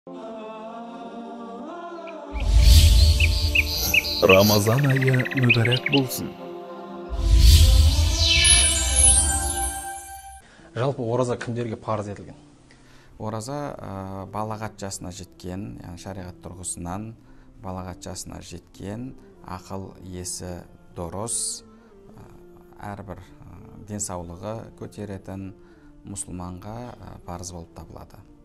Рамазан айы мүбәрәк болсын. Жалпы ораза кімдерге парыз етілген? Ораза балағат жасына жеткен, яғни шариғат тұрғысынан балағат жасына жеткен, ақыл есі дұрыс, әрбір денсаулығы көтеретін мұсылманға парыз болып табылады.